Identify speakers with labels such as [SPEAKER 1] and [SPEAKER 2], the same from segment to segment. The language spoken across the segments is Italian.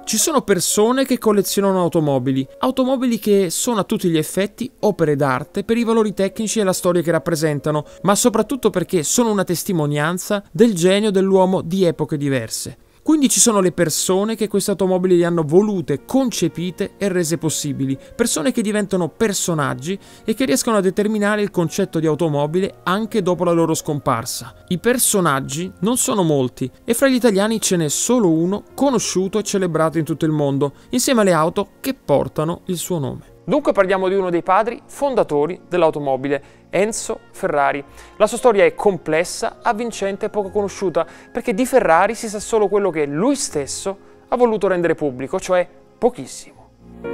[SPEAKER 1] Ci sono persone che collezionano automobili che sono a tutti gli effetti opere d'arte per i valori tecnici e la storia che rappresentano, ma soprattutto perché sono una testimonianza del genio dell'uomo di epoche diverse. Quindi ci sono le persone che queste automobili le hanno volute, concepite e rese possibili, persone che diventano personaggi e che riescono a determinare il concetto di automobile anche dopo la loro scomparsa. I personaggi non sono molti e fra gli italiani ce n'è solo uno conosciuto e celebrato in tutto il mondo, insieme alle auto che portano il suo nome. Dunque parliamo di uno dei padri fondatori dell'automobile, Enzo Ferrari. La sua storia è complessa, avvincente e poco conosciuta, perché di Ferrari si sa solo quello che lui stesso ha voluto rendere pubblico, cioè pochissimo.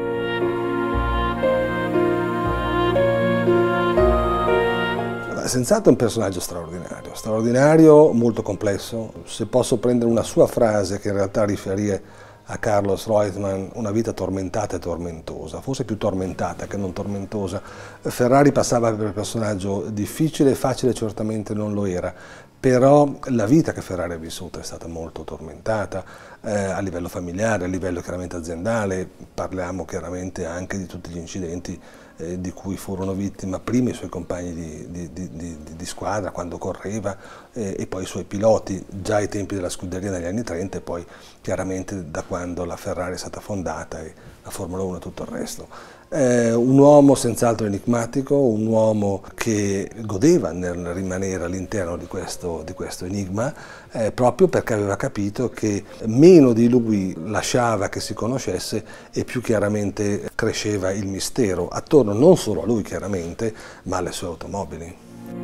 [SPEAKER 2] Senz'altro è un personaggio straordinario, molto complesso. Se posso prendere una sua frase che in realtà riferire a Carlos Reutemann, una vita tormentata e tormentosa, forse più tormentata che non tormentosa. Ferrari passava per un personaggio difficile, facile certamente non lo era, però la vita che Ferrari ha vissuto è stata molto tormentata a livello familiare, a livello chiaramente aziendale. Parliamo chiaramente anche di tutti gli incidenti di cui furono vittima prima i suoi compagni di squadra quando correva e poi i suoi piloti già ai tempi della scuderia negli anni 30 e poi chiaramente da quando la Ferrari è stata fondata e la Formula 1 e tutto il resto. Un uomo senz'altro enigmatico, un uomo che godeva nel rimanere all'interno di questo enigma proprio perché aveva capito che meno di lui lasciava che si conoscesse e più chiaramente cresceva il mistero, attorno non solo a lui chiaramente, ma alle sue automobili.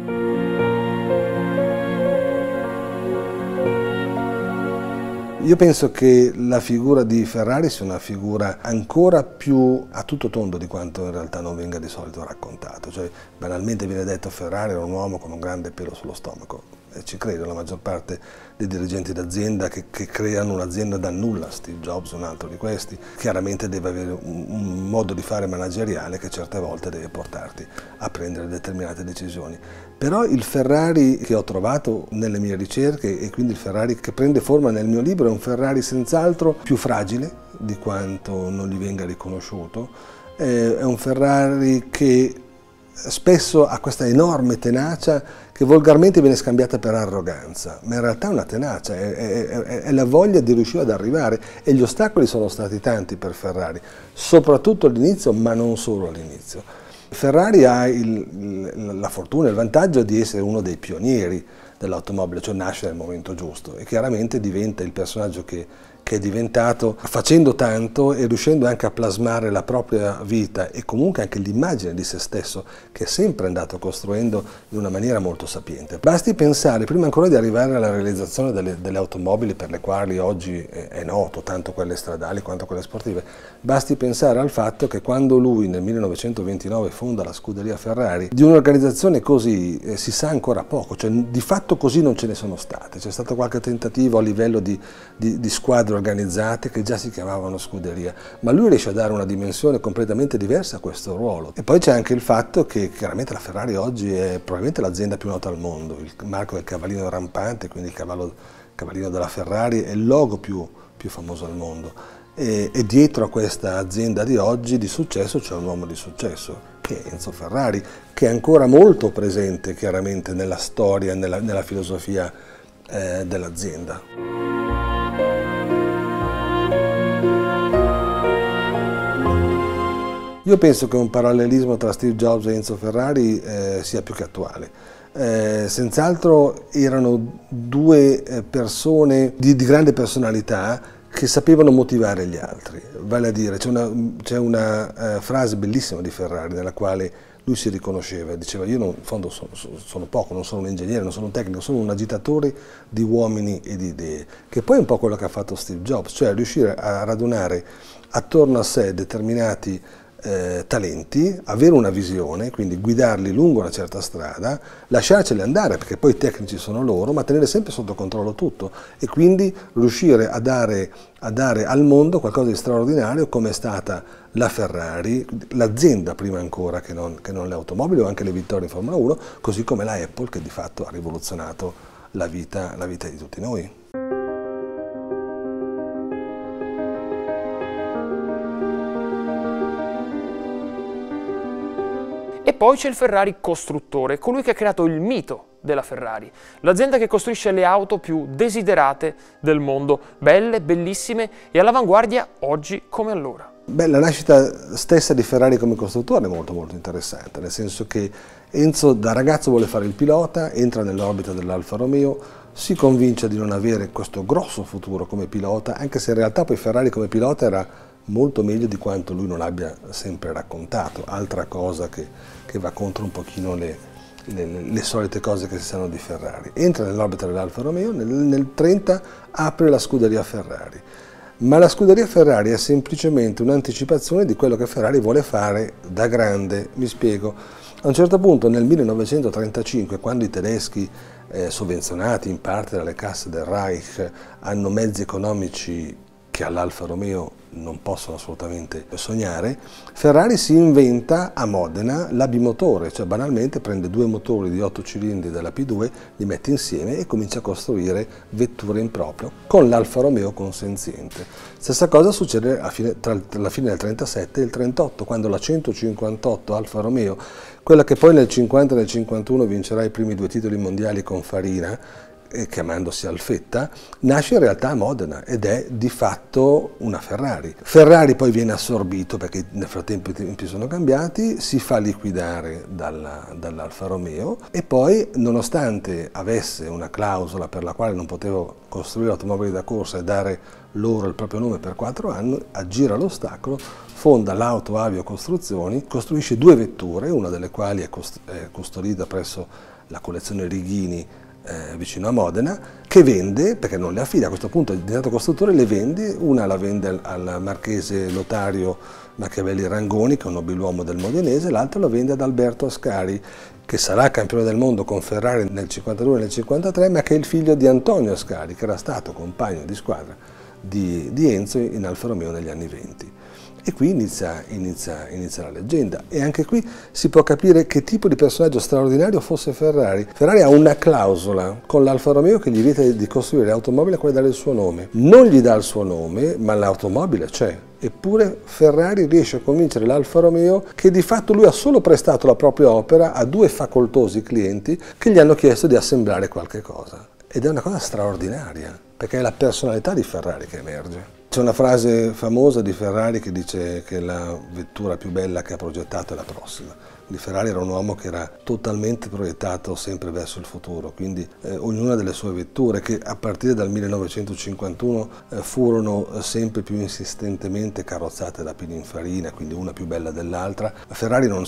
[SPEAKER 2] Io penso che la figura di Ferrari sia una figura ancora più a tutto tondo di quanto in realtà non venga di solito raccontato. Cioè, banalmente viene detto che Ferrari era un uomo con un grande pelo sullo stomaco. E ci credo, la maggior parte dei dirigenti d'azienda che creano un'azienda da nulla, Steve Jobs è un altro di questi, chiaramente deve avere un modo di fare manageriale che certe volte deve portarti a prendere determinate decisioni. Però il Ferrari che ho trovato nelle mie ricerche e quindi il Ferrari che prende forma nel mio libro è un Ferrari senz'altro più fragile di quanto non gli venga riconosciuto, è un Ferrari che spesso ha questa enorme tenacia che volgarmente viene scambiata per arroganza, ma in realtà è una tenacia, è la voglia di riuscire ad arrivare e gli ostacoli sono stati tanti per Ferrari, soprattutto all'inizio ma non solo all'inizio. Ferrari ha la fortuna e il vantaggio di essere uno dei pionieri dell'automobile, cioè nasce nel momento giusto e chiaramente diventa il personaggio che è diventato facendo tanto e riuscendo anche a plasmare la propria vita e comunque anche l'immagine di se stesso che è sempre andato costruendo in una maniera molto sapiente. Basti pensare, prima ancora di arrivare alla realizzazione delle automobili per le quali oggi è noto, tanto quelle stradali quanto quelle sportive, basti pensare al fatto che quando lui nel 1929 fonda la scuderia Ferrari, di un'organizzazione così si sa ancora poco, cioè di fatto così non ce ne sono state, c'è stato qualche tentativo a livello di squadre organizzate che già si chiamavano scuderia, ma lui riesce a dare una dimensione completamente diversa a questo ruolo. E poi c'è anche il fatto che chiaramente la Ferrari oggi è probabilmente l'azienda più nota al mondo, il marco del cavallino rampante, quindi il cavallino della Ferrari è il logo più famoso al mondo. E dietro a questa azienda di oggi di successo c'è un uomo di successo, che è Enzo Ferrari, che è ancora molto presente chiaramente nella storia, nella filosofia dell'azienda. Io penso che un parallelismo tra Steve Jobs e Enzo Ferrari sia più che attuale. Senz'altro erano due persone di grande personalità che sapevano motivare gli altri. Vale a dire, c'è una frase bellissima di Ferrari nella quale lui si riconosceva, diceva io in fondo sono poco, non sono un ingegnere, non sono un tecnico, sono un agitatore di uomini e di idee, che poi è un po' quello che ha fatto Steve Jobs, cioè riuscire a radunare attorno a sé determinati talenti, avere una visione, quindi guidarli lungo una certa strada, lasciarceli andare perché poi i tecnici sono loro, ma tenere sempre sotto controllo tutto e quindi riuscire a dare al mondo qualcosa di straordinario come è stata la Ferrari, l'azienda prima ancora che non le automobili o anche le vittorie in Formula 1, così come la Apple che di fatto ha rivoluzionato la vita di tutti noi.
[SPEAKER 1] E poi c'è il Ferrari costruttore, colui che ha creato il mito della Ferrari, l'azienda che costruisce le auto più desiderate del mondo, belle, bellissime e all'avanguardia oggi come allora.
[SPEAKER 2] Beh, la nascita stessa di Ferrari come costruttore è molto interessante, nel senso che Enzo da ragazzo vuole fare il pilota, entra nell'orbita dell'Alfa Romeo, si convince di non avere questo grosso futuro come pilota, anche se in realtà poi Ferrari come pilota era molto meglio di quanto lui non abbia sempre raccontato, altra cosa che va contro un pochino le solite cose che si sanno di Ferrari. Entra nell'orbita dell'Alfa Romeo, nel 1930 apre la scuderia Ferrari, ma la scuderia Ferrari è semplicemente un'anticipazione di quello che Ferrari vuole fare da grande, mi spiego. A un certo punto nel 1935, quando i tedeschi, sovvenzionati in parte dalle casse del Reich, hanno mezzi economici che all'Alfa Romeo non possono assolutamente sognare, Ferrari si inventa a Modena la bimotore, cioè banalmente prende due motori di 8 cilindri della P2, li mette insieme e comincia a costruire vetture in proprio con l'Alfa Romeo consenziente. Stessa cosa succede tra la fine del 37 e il 38, quando la 158 Alfa Romeo, quella che poi nel 50 e nel 51 vincerà i primi 2 titoli mondiali con Farina, chiamandosi Alfetta, nasce in realtà a Modena ed è di fatto una Ferrari. Ferrari poi viene assorbito perché nel frattempo i tempi sono cambiati, si fa liquidare dall'Alfa Romeo e poi, nonostante avesse una clausola per la quale non poteva costruire automobili da corsa e dare loro il proprio nome per 4 anni, aggira l'ostacolo, fonda l'Auto Avio Costruzioni, costruisce 2 vetture, una delle quali è custodita presso la collezione Righini vicino a Modena, che vende, perché non le affida, a questo punto è diventato costruttore, le vende, una la vende al marchese lotario Machiavelli Rangoni, che è un nobiluomo del modenese, l'altra la vende ad Alberto Ascari, che sarà campione del mondo con Ferrari nel 52 e nel 53, ma che è il figlio di Antonio Ascari, che era stato compagno di squadra di Enzo in Alfa Romeo negli anni 20. E qui inizia la leggenda, e anche qui si può capire che tipo di personaggio straordinario fosse Ferrari. Ferrari ha una clausola con l'Alfa Romeo che gli vieta di costruire automobili a cui dare il suo nome. Non gli dà il suo nome, ma l'automobile c'è. Eppure Ferrari riesce a convincere l'Alfa Romeo che di fatto lui ha solo prestato la propria opera a 2 facoltosi clienti che gli hanno chiesto di assemblare qualche cosa. Ed è una cosa straordinaria, perché è la personalità di Ferrari che emerge. C'è una frase famosa di Ferrari che dice che la vettura più bella che ha progettato è la prossima. Quindi Ferrari era un uomo che era totalmente proiettato sempre verso il futuro, quindi ognuna delle sue vetture, che a partire dal 1951 furono sempre più insistentemente carrozzate da Pininfarina, quindi una più bella dell'altra, Ferrari non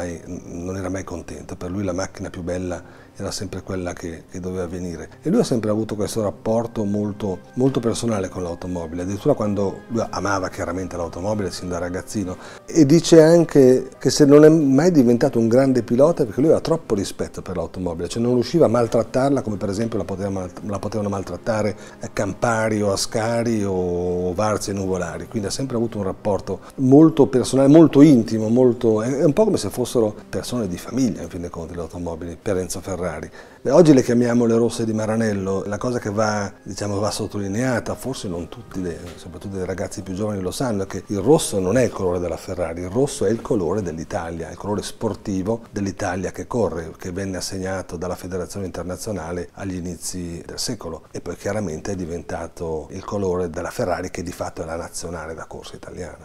[SPEAKER 2] era mai contento, per lui la macchina più bella era sempre quella che doveva venire. E lui ha sempre avuto questo rapporto molto personale con l'automobile, addirittura quando lui amava chiaramente l'automobile sin da ragazzino, e dice anche che se non è mai diventato un grande pilota perché lui aveva troppo rispetto per l'automobile, cioè non riusciva a maltrattarla come per esempio la potevano maltrattare Campari o Ascari o Varzi e Nuvolari, quindi ha sempre avuto un rapporto molto personale, molto intimo, è un po' come se fossero persone di famiglia in fin dei conti le automobili per Enzo Ferrari. Beh, oggi le chiamiamo le rosse di Maranello, la cosa che va sottolineata, forse non tutti, soprattutto dei ragazzi più giovani lo sanno, è che il rosso non è il colore della Ferrari, il rosso è il colore dell'Italia, il colore sportivo dell'Italia che corre, che venne assegnato dalla Federazione Internazionale agli inizi del secolo, e poi chiaramente è diventato il colore della Ferrari, che di fatto è la nazionale da corsa italiana.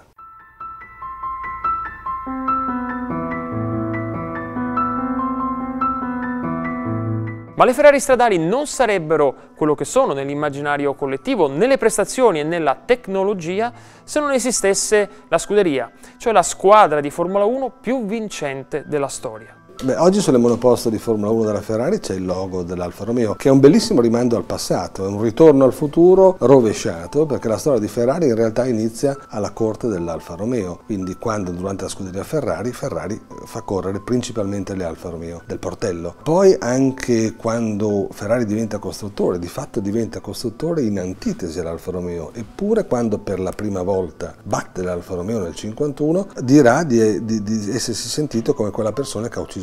[SPEAKER 1] Ma le Ferrari stradali non sarebbero quello che sono nell'immaginario collettivo, nelle prestazioni e nella tecnologia, se non esistesse la scuderia, cioè la squadra di Formula 1 più vincente della storia.
[SPEAKER 2] Beh, oggi sulle monoposto di Formula 1 della Ferrari c'è il logo dell'Alfa Romeo, che è un bellissimo rimando al passato, è un ritorno al futuro rovesciato, perché la storia di Ferrari in realtà inizia alla corte dell'Alfa Romeo, quindi quando durante la scuderia Ferrari fa correre principalmente le Alfa Romeo del Portello. Poi anche quando Ferrari diventa costruttore, di fatto diventa costruttore in antitesi all'Alfa Romeo, eppure quando per la prima volta batte l'Alfa Romeo nel 51 dirà di essersi sentito come quella persona che ha ucciso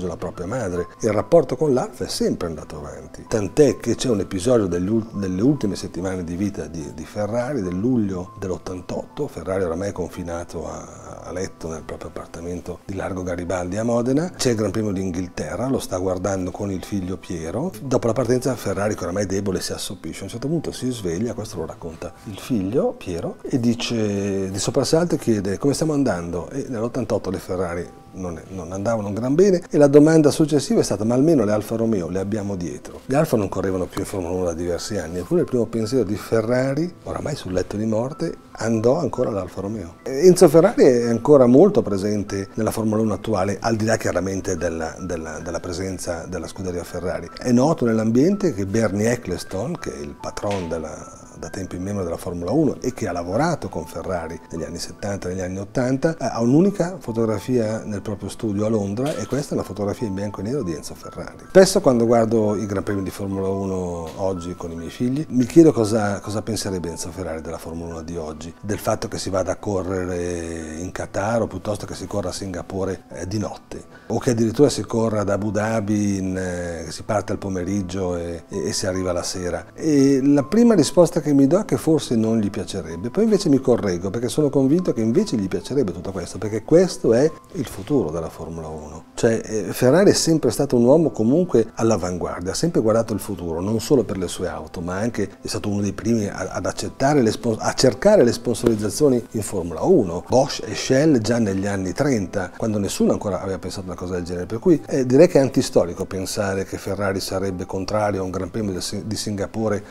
[SPEAKER 2] ucciso la propria madre. Il rapporto con l'Alfa è sempre andato avanti, tant'è che c'è un episodio delle ultime settimane di vita di Ferrari, del luglio dell'88. Ferrari oramai è confinato a letto nel proprio appartamento di Largo Garibaldi a Modena, c'è il Gran Premio d'Inghilterra, lo sta guardando con il figlio Piero. Dopo la partenza Ferrari, che oramai è debole, si assopisce. A un certo punto si sveglia, questo lo racconta il figlio Piero, e dice, di soprassalto chiede: come stiamo andando? E nell'88 le Ferrari non andavano gran bene, e la domanda successiva è stata: ma almeno le Alfa Romeo le abbiamo dietro. Le Alfa non correvano più in Formula 1 da diversi anni, eppure il primo pensiero di Ferrari, oramai sul letto di morte, andò ancora all'Alfa Romeo. Enzo Ferrari è ancora molto presente nella Formula 1 attuale, al di là chiaramente della presenza della scuderia Ferrari. È noto nell'ambiente che Bernie Ecclestone, che è il patron da tempo in membro della Formula 1 e che ha lavorato con Ferrari negli anni 70 e negli anni 80, ha un'unica fotografia nel proprio studio a Londra, e questa è una fotografia in bianco e nero di Enzo Ferrari. Spesso quando guardo i Gran Premi di Formula 1 oggi con i miei figli mi chiedo cosa penserebbe Enzo Ferrari della Formula 1 di oggi, del fatto che si vada a correre in Qatar o piuttosto che si corra a Singapore di notte, o che addirittura si corra ad Abu Dhabi, che si parte al pomeriggio e si arriva la sera. E la prima risposta che mi do è che forse non gli piacerebbe, poi invece mi correggo, perché sono convinto che invece gli piacerebbe tutto questo, perché questo è il futuro della Formula 1. Cioè Ferrari è sempre stato un uomo comunque all'avanguardia, ha sempre guardato il futuro, non solo per le sue auto, ma anche è stato uno dei primi ad accettare a cercare le sponsorizzazioni in Formula 1. Bosch e Shell già negli anni 30, quando nessuno ancora aveva pensato a una cosa del genere, per cui direi che è antistorico pensare che Ferrari sarebbe contrario a un Gran Premio di Singapore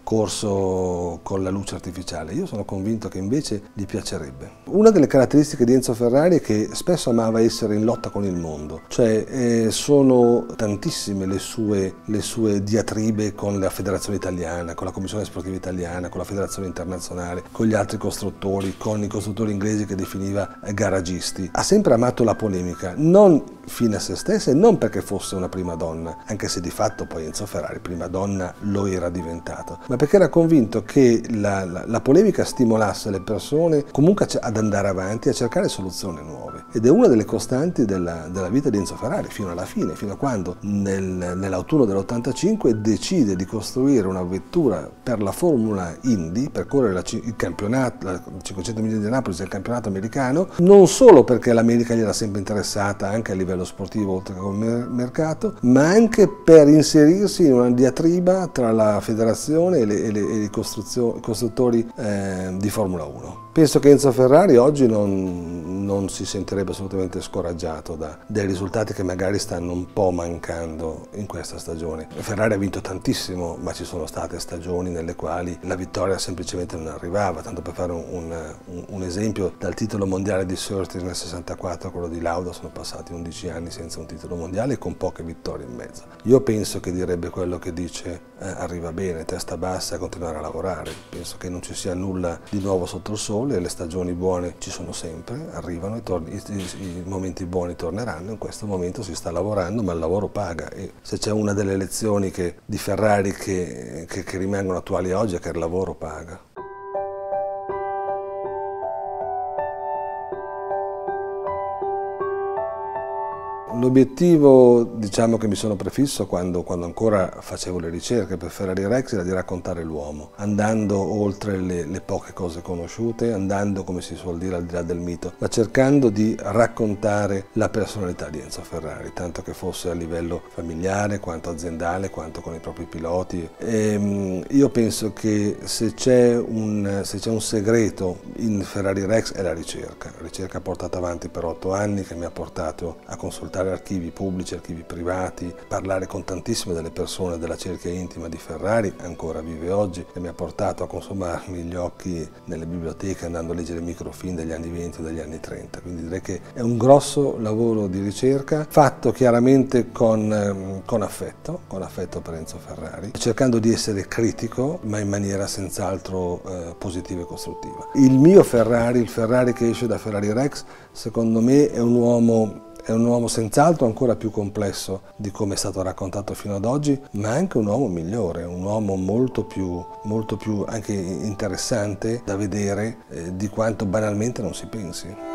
[SPEAKER 2] corso con la luce artificiale. Io sono convinto che invece gli piacerebbe. Una delle caratteristiche di Enzo Ferrari è che spesso amava essere in lotta con il mondo, cioè sono tantissime le sue diatribe con la Federazione Italiana, con la Commissione Sportiva Italiana, con la Federazione Internazionale, con gli altri costruttori, con i costruttori inglesi che definiva garagisti. Ha sempre amato la polemica, non fine a se stessa e non perché fosse una prima donna, anche se di fatto poi Enzo Ferrari prima donna lo era diventato, ma perché era convinto che la polemica stimolasse le persone comunque ad andare avanti, a cercare soluzioni nuove. Ed è una delle costanti della vita di Enzo Ferrari fino alla fine, fino a quando nell'autunno dell'85 decide di costruire una vettura per la Formula Indy, per correre il campionato, la 500 miglia di Napoli, il campionato americano, non solo perché l'America gli era sempre interessata anche a livello sportivo oltre che come mercato, ma anche per inserirsi in una diatriba tra la federazione e i costruttori di Formula 1. Penso che Enzo Ferrari oggi non si sentirebbe assolutamente scoraggiato dai risultati che magari stanno un po' mancando in questa stagione. Ferrari ha vinto tantissimo, ma ci sono state stagioni nelle quali la vittoria semplicemente non arrivava. Tanto per fare un esempio, dal titolo mondiale di Surtees nel 64 a quello di Lauda sono passati 11 anni senza un titolo mondiale e con poche vittorie in mezzo. Io penso che direbbe quello che dice: arriva bene, testa bassa, continuare a lavorare. Penso che non ci sia nulla di nuovo sotto il sole, le stagioni buone ci sono sempre, arrivano, i momenti buoni torneranno. In questo momento si sta lavorando, ma il lavoro paga, e se c'è una delle lezioni di Ferrari che rimangono attuali oggi è che il lavoro paga. L'obiettivo, diciamo, che mi sono prefisso quando ancora facevo le ricerche per Ferrari Rex era di raccontare l'uomo, andando oltre le poche cose conosciute, andando, come si suol dire, al di là del mito, ma cercando di raccontare la personalità di Enzo Ferrari, tanto che fosse a livello familiare, quanto aziendale, quanto con i propri piloti. Io penso che se c'è un segreto in Ferrari Rex è la ricerca portata avanti per 8 anni, che mi ha portato a consultare archivi pubblici, archivi privati, parlare con tantissime delle persone della cerchia intima di Ferrari, ancora vive oggi, e mi ha portato a consumarmi gli occhi nelle biblioteche andando a leggere microfilm degli anni 20 o degli anni 30. Quindi direi che è un grosso lavoro di ricerca fatto chiaramente con affetto per Enzo Ferrari, cercando di essere critico ma in maniera senz'altro positiva e costruttiva. Il mio Ferrari, il Ferrari che esce da Ferrari Rex, secondo me è un uomo senz'altro ancora più complesso di come è stato raccontato fino ad oggi, ma anche un uomo migliore, un uomo molto più anche interessante da vedere di quanto banalmente non si pensi.